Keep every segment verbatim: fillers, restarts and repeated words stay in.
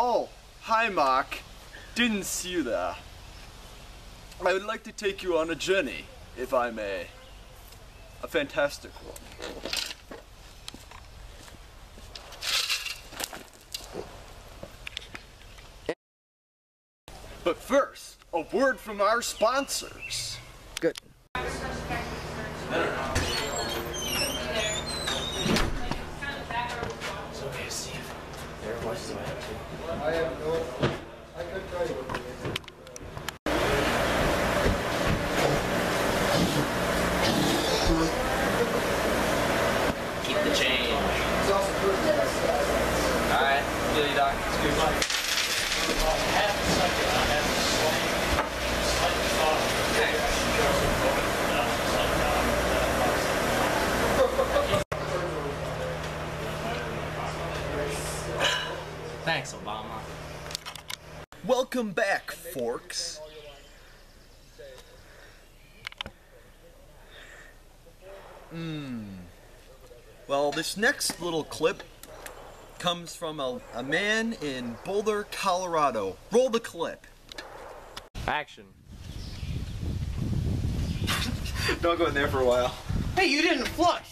Oh, hi Mark. Didn't see you there. I would like to take you on a journey, if I may. A fantastic one. But first, a word from our sponsors. Good. I have no, I couldn't tell you what it is. Keep the change. It's also personal. Alright, feel you, Doc. Excuse me. Thanks, Obama. Welcome back, Forks. Hmm. Well, this next little clip comes from a, a man in Boulder, Colorado. Roll the clip. Action. Don't go in there for a while. Hey, you didn't flush!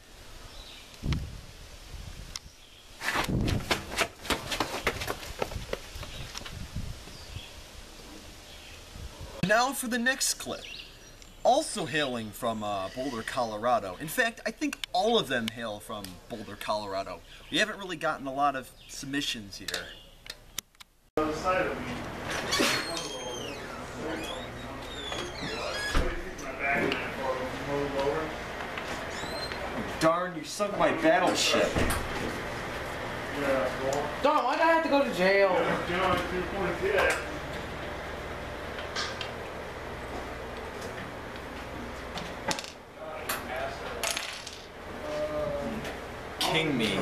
Now for the next clip. Also hailing from uh, Boulder, Colorado. In fact, I think all of them hail from Boulder, Colorado. We haven't really gotten a lot of submissions here. Darn, you sunk my battleship. Darn, why'd I have to go to jail? King me.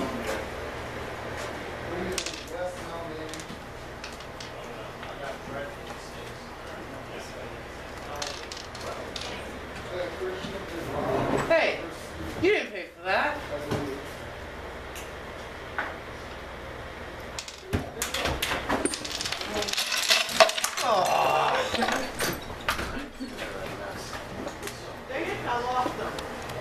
Hey, you didn't pay for that. Oh. Dang it, I lost them.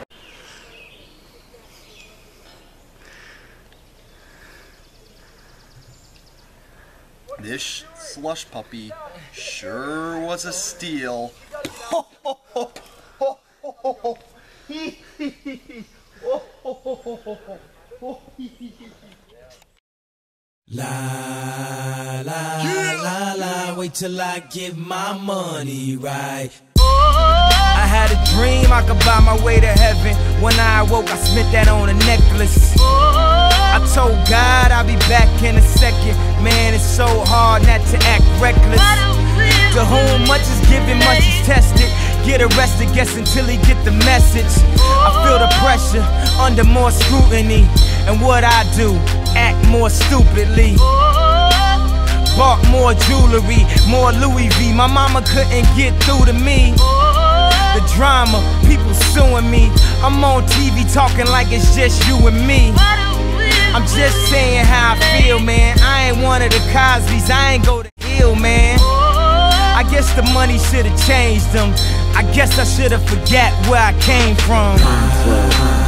This slush puppy sure was a steal. Ho, ho, ho, ho, ho, ho, ho. Hee, hee, hee, hee. Oh, ho, ho, ho, ho, ho. La la Yeah. la la, wait till I get my money right. I had a dream I could buy my way to heaven. When I awoke, I spent that on a necklace. I told God I'll be back in a second. Man, it's so hard not to act reckless. To whom much is given, much is tested. Get arrested, guess until he get the message. I feel the pressure under more scrutiny. And what I do, act more stupidly. Bought more jewelry, more Louis V. My mama couldn't get through to me. The drama, people suing me. I'm on T V talking like it's just you and me. I'm just saying how I feel, man. I ain't one of the Cosbys, I ain't go to hell, man. I guess the money should've changed them. I guess I should've forgot where I came from.